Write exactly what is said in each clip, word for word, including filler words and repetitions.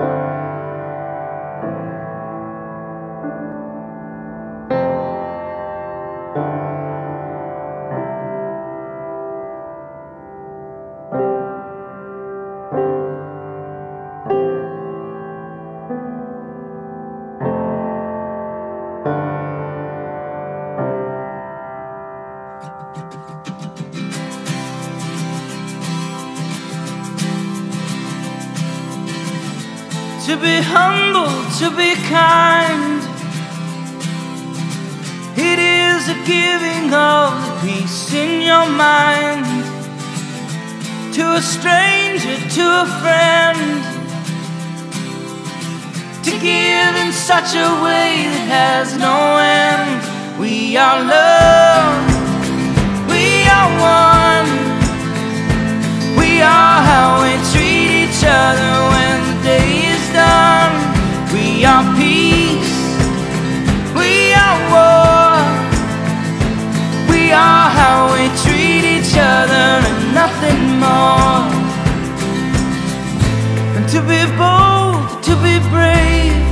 To be humble, to be kind, it is a giving of the peace in your mind. To a stranger, to a friend, to give in such a way that has no end. We are love, we are one, we are how we treat each other when the day is done. We are peace, we are war, we are how we treat each other and nothing more. And to be bold, to be brave,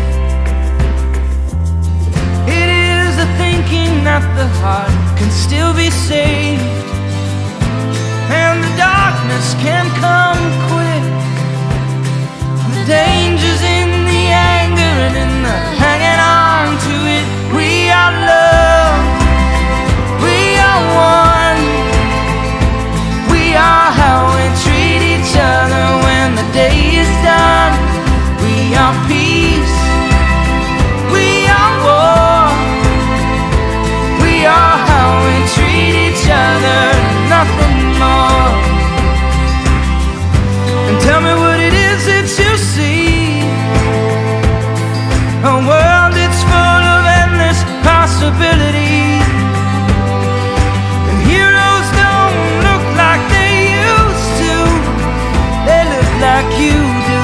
it is a thinking that the heart can still be saved. And the darkness can come quick, the danger's in the anger and in the hanging on to it. We are love, we are one, we are how we treat each other when the day is done. We are peace, we are war, we are how we treat each other, nothing more. And tell me what it is that you see, a world that's full of endless possibility. And heroes don't look like they used to, they look like you do.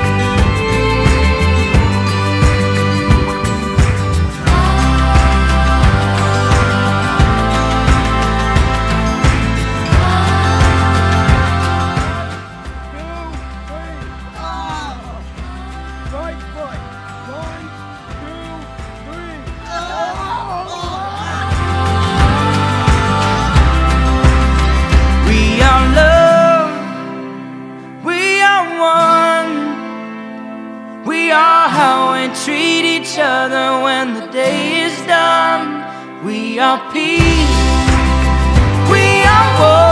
We are how we treat each other when the day is done. We are peace, we are war.